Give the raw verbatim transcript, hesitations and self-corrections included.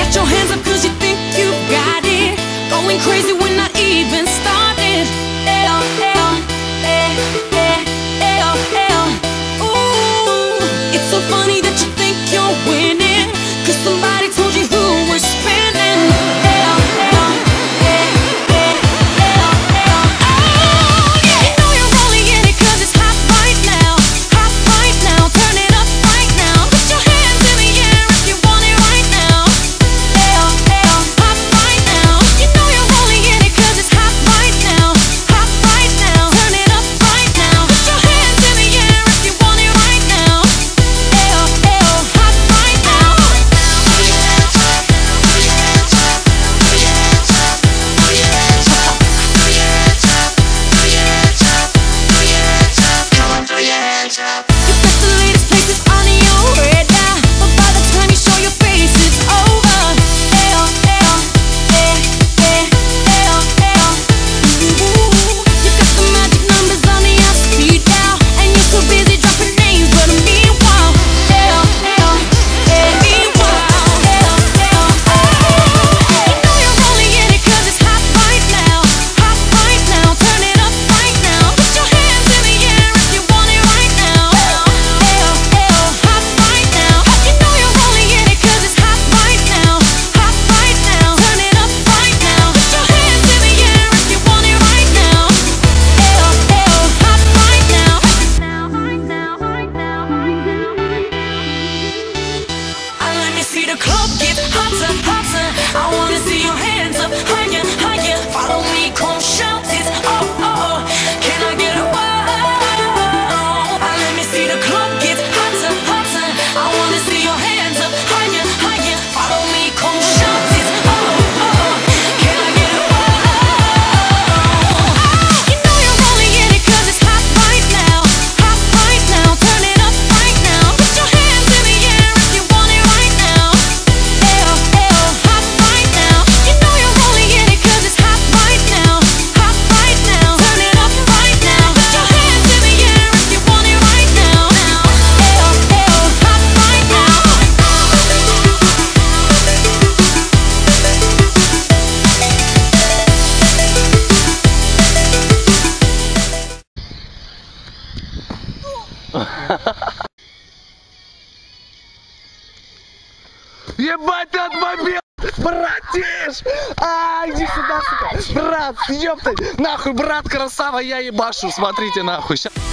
Got your hands up cause you think you got it. Going crazy when I even started. L, L, eh, eh, L, L. Ooh, it's so funny that you think you're winning, cause somebody told you who was spinning. L, L, eh, eh, L, L. Oh, yeah. You know you're only in it cause it's hot right now. Hot right now, turn it up right now. Put your hands in the air if you want it right now. L, L, hot right now. You know you're only in it cause it's hot right now. Hot right now, turn it up right now. Put your hands in the air if you want it right now. L, L, hot right now. You got the latest places on your radar, but by the time you show your face, it's over. L, L, eh, eh, L, L. Ooh, you got the magic numbers on your speed dial, and you're so busy dropping names, but meanwhile, L, L, eh, meanwhile, L, L. You know you're only in it cause it's hot right now. Hot right now, turn it up right now. Put your hands in the air if you want it right now. L, L, hot right now. You know you're only in it cause it's hot right now. Hot right now, turn it up right now. Put your hands in the air if you want it right now. L, L, hot right now. Right now, right now, right now. I let me see the club get hotter, hotter. I wanna see your hands up higher, higher. Follow me, come shout it. Oh, oh, oh. Can I get a wow? I let me see the club get hotter, hotter. I wanna see your hands up higher, higher. Follow me, come shout it. Oh, oh, oh. Can I get a wow? You know you're only in it cause it's hot right now. Hot right now, turn it up right now. Put your hands in the air if you want it right now. L, L, hot right now. You know you're only in it cause it's hot right now. Hot right now, turn it up right now. Put your hands in the air if you want it right now. L, L, hot right now. Ебать, ты отбомбил! Братиш! А, иди сюда, сука! Брат, ёпта! Нахуй, брат, красава, я ебашу, смотрите, нахуй. Ща...